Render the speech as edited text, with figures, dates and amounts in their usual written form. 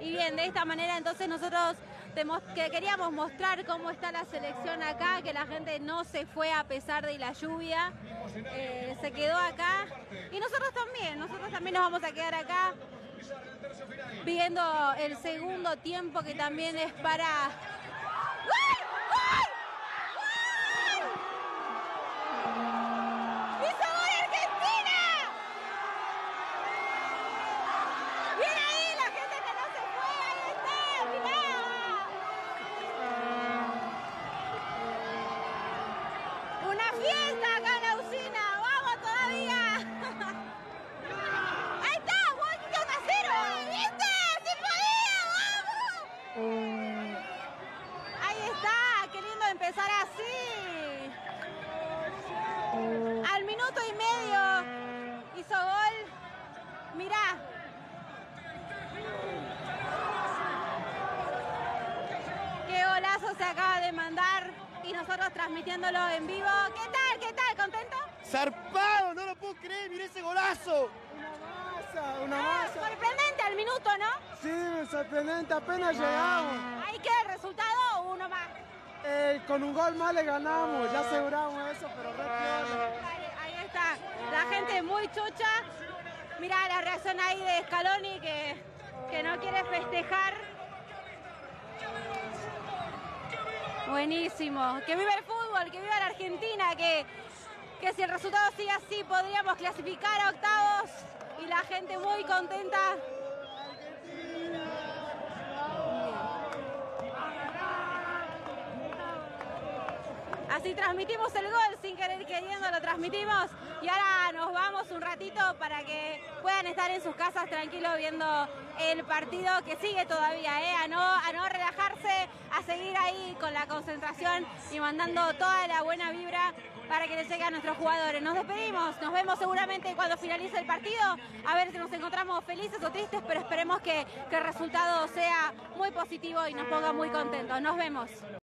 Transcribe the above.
Y bien, de esta manera entonces nosotros que queríamos mostrar cómo está la selección acá, que la gente no se fue a pesar de la lluvia, se quedó acá y nosotros también nos vamos a quedar acá viendo el segundo tiempo, que también es para... ¡Gol! ¡Gol! ¡Gol! ¡Hizo gol Argentina! ¡Bien ahí la gente que no se fue! ¡Ahí está! ¡Mirá! ¡Una fiesta acá en la usina! ¡Vamos todavía! ¡Ahí está! ¡1-0! ¿Viste? ¡Sí podía! ¡Vamos! Ahí está, qué lindo empezar así. Al minuto y medio hizo gol. Mirá. Qué golazo se acaba de mandar y nosotros transmitiéndolo en vivo. ¿Qué tal? ¿Qué tal? ¿Contento? ¡Zarpado! No lo puedo creer, mirá ese golazo. Una masa. Sorprendente al minuto, ¿no? Sí, sorprendente, apenas llegamos. Ahí queda el resultado, uno más. Con un gol más le ganamos, ya aseguramos eso, pero re piola. Ahí está, la gente muy chocha. Mirá la reacción ahí de Scaloni que no quiere festejar. Buenísimo, que viva el fútbol, que viva la Argentina, que si el resultado sigue así podríamos clasificar a octavos y la gente muy contenta. Así transmitimos el gol, sin querer queriendo lo transmitimos y ahora nos vamos un ratito para que puedan estar en sus casas tranquilos viendo el partido que sigue todavía, a no relajarse, a seguir ahí con la concentración y mandando toda la buena vibra para que les llegue a nuestros jugadores. Nos despedimos, nos vemos seguramente cuando finalice el partido, a ver si nos encontramos felices o tristes, pero esperemos que el resultado sea muy positivo y nos ponga muy contentos. Nos vemos.